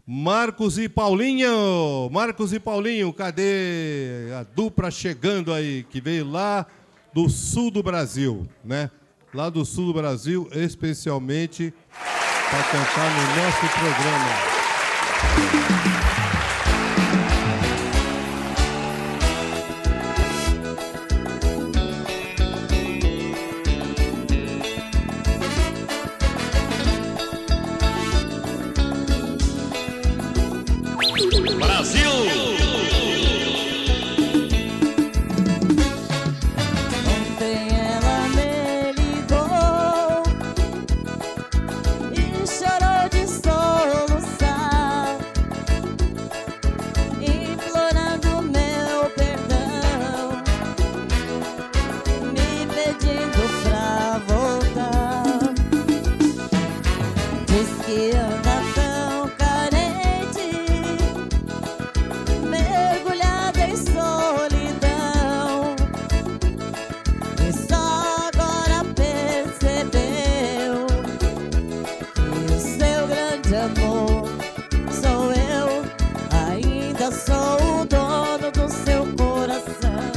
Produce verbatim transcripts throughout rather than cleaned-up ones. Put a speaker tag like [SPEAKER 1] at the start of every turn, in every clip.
[SPEAKER 1] Marcos e Paulinho. Marcos e Paulinho, cadê a dupla chegando aí, que veio lá do sul do Brasil, né? Lá do sul do Brasil, especialmente para cantar no nosso programa.
[SPEAKER 2] Brasil!
[SPEAKER 3] Ontem ela me ligou e chorou de soluçar, implorando meu perdão, me pedindo pra voltar. Diz que anda tão carente, mergulhada em solidão, e só agora percebeu que o seu grande amor sou eu. Ainda sou o dono do seu coração.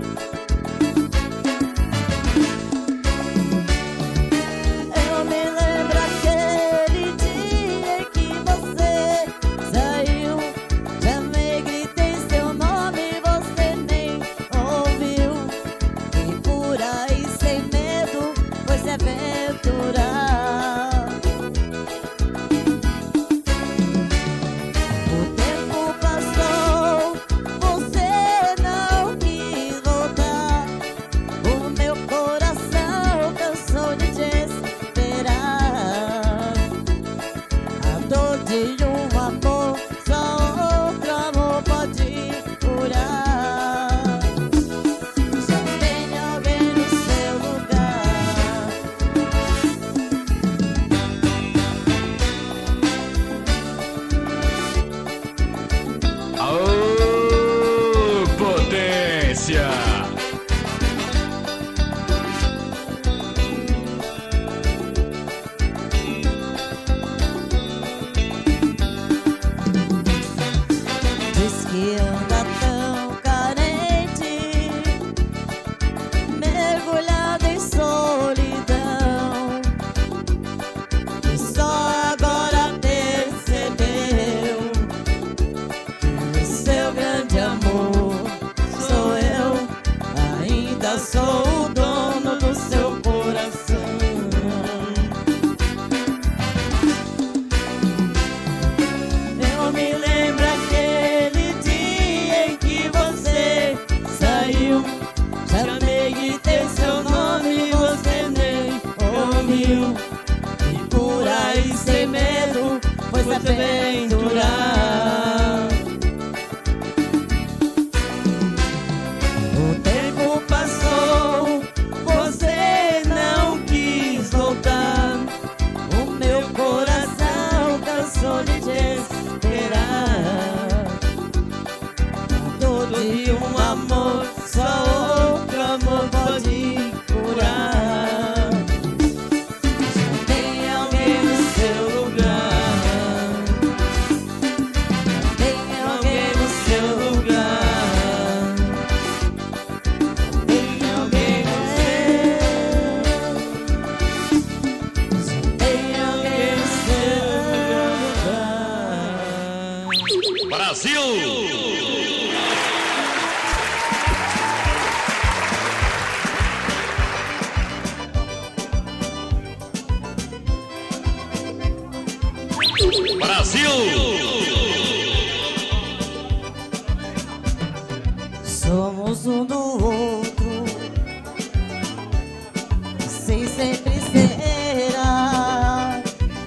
[SPEAKER 3] Eu me lembro aquele dia em que você saiu, chamei, gritei seu nome, você nem ouviu, e por aí sem medo foi se aventurar. O tempo passou, você não quis voltar, o meu coração cansou de te esperar. A dor de um amor só outro amor pode curar. Só tem alguém no seu lugar.
[SPEAKER 2] Aô, potência!
[SPEAKER 3] Diz que anda tão carente, mergulhada em solidão, e só agora percebeu que o seu grande amor sou eu. Ainda sou o dono do seu coração. Eu me lembro aquele dia em que você saiu, chamei, gritei seu nome, você nem ouviu, e por aí sem medo foi se aventurar. O tempo passou, você não quis voltar, o meu coração cansou de te esperar. A dor de um amor só outro amor pode curar. Só tem alguém no seu lugar. Tem alguém no seu lugar. Tem alguém no seu. Só tem alguém no seu lugar.
[SPEAKER 2] Brasil! Brasil!
[SPEAKER 3] Somos um do outro, sem sempre será.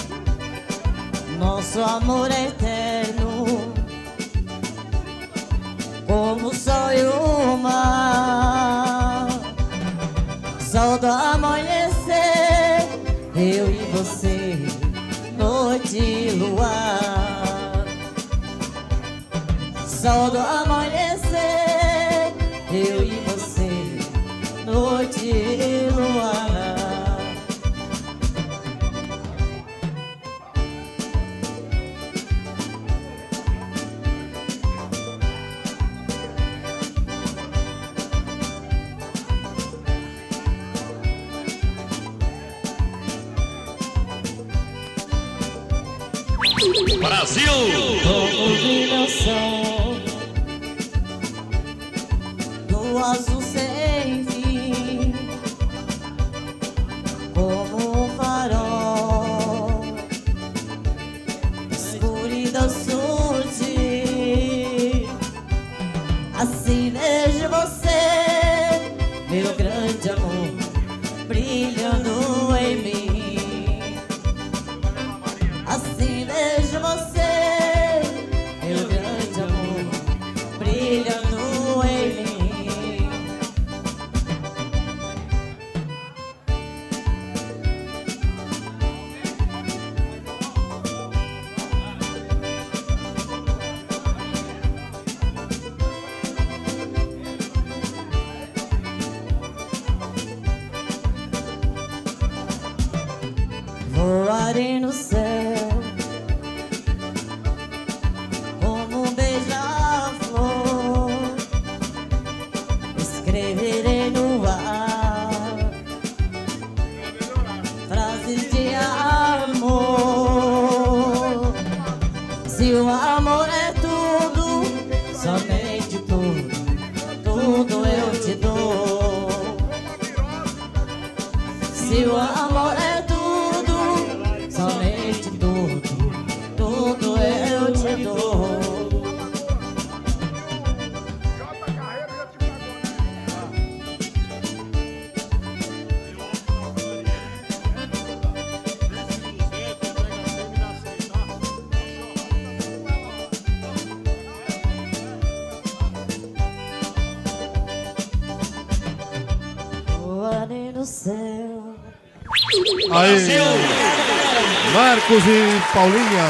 [SPEAKER 3] Nosso amor é eterno, como o sol e o mar. Sol do amanhecer, eu e você, noite e luar. Sol do amanhecer, eu e você, noite e luar.
[SPEAKER 2] Brasil!
[SPEAKER 3] Ouvi meu som do azul sem fim, como um farol, escuridão surge. Assim vejo você, meu grande amor, brilhando em mim. Assim vejo você, meu grande amor, brilhando em mim. Voarei no céu como um beija-flor, escreverei no ar frases de amor. Se o amor é tudo, somente tudo, tudo eu te dou. Se o amor é tudo, somente tudo, tudo eu te dou. Voarei no céu.
[SPEAKER 1] Aí, Marcos e Paulinha.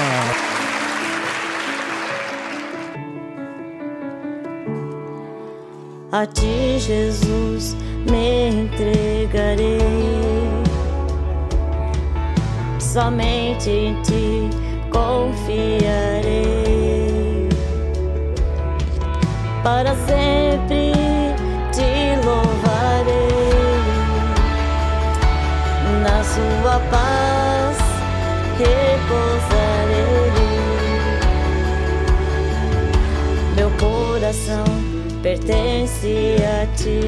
[SPEAKER 3] A ti, Jesus, me entregarei. Somente em ti confiarei. Para sempre te louvarei. Na sua paz repousarei. Meu coração pertence a ti.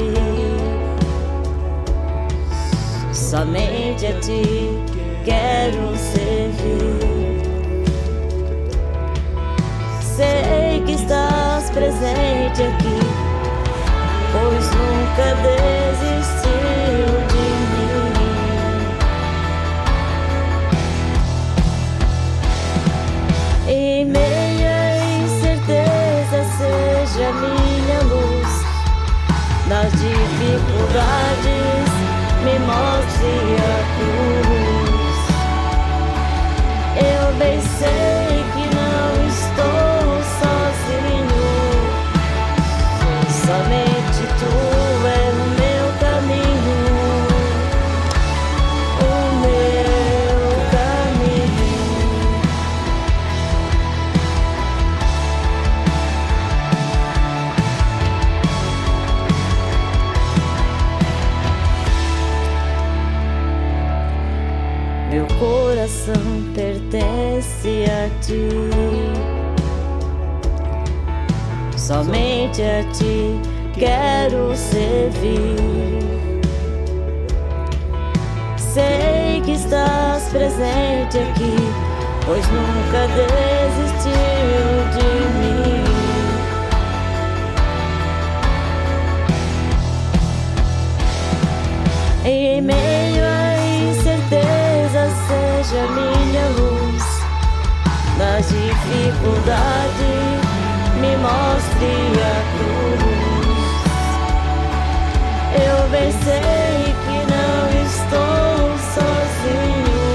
[SPEAKER 3] Somente a ti quero servir. Sei que estás presente aqui, pois nunca desistiu de mim. Em meio à incerteza, seja minha luz. Nas dificuldades, me mostre a cruz. Eu bem sei que não estou sozinho. Somente tu é o meu caminho, o meu caminho. Meu coração pertence a ti. Somente a ti quero servir. Sei que estás presente aqui, pois nunca desistiu de mim. Em meio à incerteza, seja minha luz. Nas dificuldades, me mostre a cruz. Eu bem sei que não estou sozinho.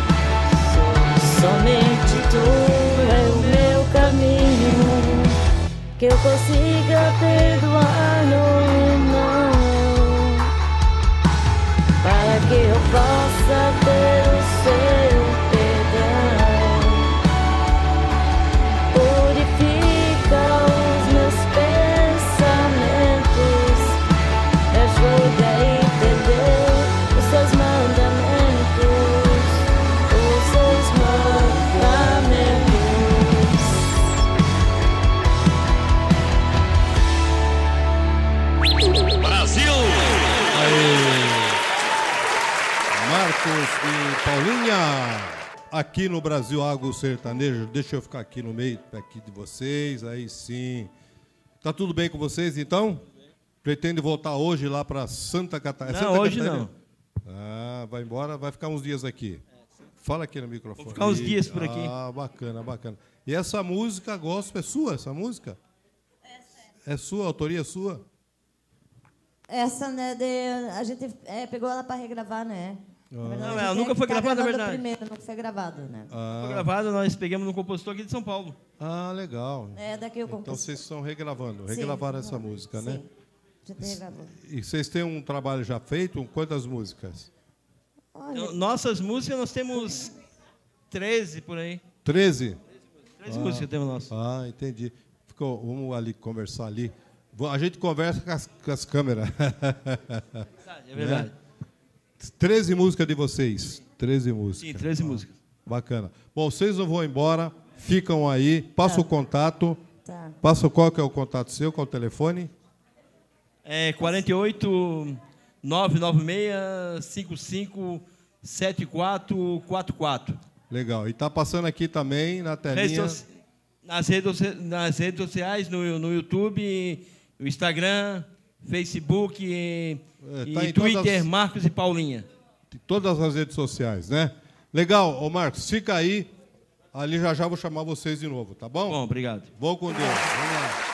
[SPEAKER 3] Somente tu é o meu caminho, que eu consiga perdoar no irmão, para que eu possa ter o seu perdão. Purifica os meus pensamentos, me ajude a entender os seus mandamentos, os seus mandamentos.
[SPEAKER 1] aqui no Brasil Agro Sertanejo. Deixa eu ficar aqui no meio aqui de vocês, aí sim. Tá tudo bem com vocês, então? Pretende voltar hoje lá para Santa Catarina?
[SPEAKER 4] Não,
[SPEAKER 1] Santa
[SPEAKER 4] hoje
[SPEAKER 1] Catarina?
[SPEAKER 4] não.
[SPEAKER 1] Ah, vai embora, vai ficar uns dias aqui. Fala aqui no microfone.
[SPEAKER 4] Vou ficar uns dias por aqui.
[SPEAKER 1] Ah, bacana, bacana. E essa música, gospel, é sua, essa música? É sua, autoria sua?
[SPEAKER 3] Essa, né, de, a gente é, pegou ela para regravar, né? Na verdade,
[SPEAKER 4] Não,
[SPEAKER 3] a
[SPEAKER 4] ela
[SPEAKER 3] gente
[SPEAKER 4] nunca
[SPEAKER 3] é
[SPEAKER 4] foi
[SPEAKER 3] que tá
[SPEAKER 4] gravada, na
[SPEAKER 3] gravando
[SPEAKER 4] verdade.
[SPEAKER 3] primeiro, nunca foi gravado, né?
[SPEAKER 4] Foi gravado, nós pegamos num compositor aqui de São Paulo.
[SPEAKER 1] Ah, legal.
[SPEAKER 3] É daqui eu
[SPEAKER 1] Então
[SPEAKER 3] compus.
[SPEAKER 1] vocês estão regravando,
[SPEAKER 3] Sim.
[SPEAKER 1] regravaram essa música, né?
[SPEAKER 3] Sim, a gente regravou.
[SPEAKER 1] E vocês têm um trabalho já feito? Quantas músicas?
[SPEAKER 3] Olha,
[SPEAKER 4] Então, nossas músicas, nós temos treze por aí.
[SPEAKER 1] treze?
[SPEAKER 4] treze músicas temos nós.
[SPEAKER 1] Ah, entendi. Ficou, vamos ali conversar ali. A gente conversa com as, com as câmeras.
[SPEAKER 4] É verdade.
[SPEAKER 1] treze músicas de vocês. treze músicas.
[SPEAKER 4] Sim, treze músicas.
[SPEAKER 1] Bacana. Bom, vocês não vão embora, ficam aí. Passa o contato.
[SPEAKER 3] tá.
[SPEAKER 1] Passa qual que é o contato seu, qual é o telefone?
[SPEAKER 4] É quarenta e oito, nove nove seis, cinco cinco, sete quatro quatro quatro.
[SPEAKER 1] Legal. E tá passando aqui também na telinha.
[SPEAKER 4] Redes soci- nas, redes, soci- nas redes sociais, no, no YouTube, no Instagram, Facebook e,
[SPEAKER 1] É, tá
[SPEAKER 4] e
[SPEAKER 1] em
[SPEAKER 4] Twitter,
[SPEAKER 1] todas-
[SPEAKER 4] Marcos e Paulinha.
[SPEAKER 1] De todas as redes sociais, né? Legal, ô Marcos, fica aí. Ali já já vou chamar vocês de novo, tá bom?
[SPEAKER 4] Bom, obrigado.
[SPEAKER 1] Vou com Deus. Vamos lá.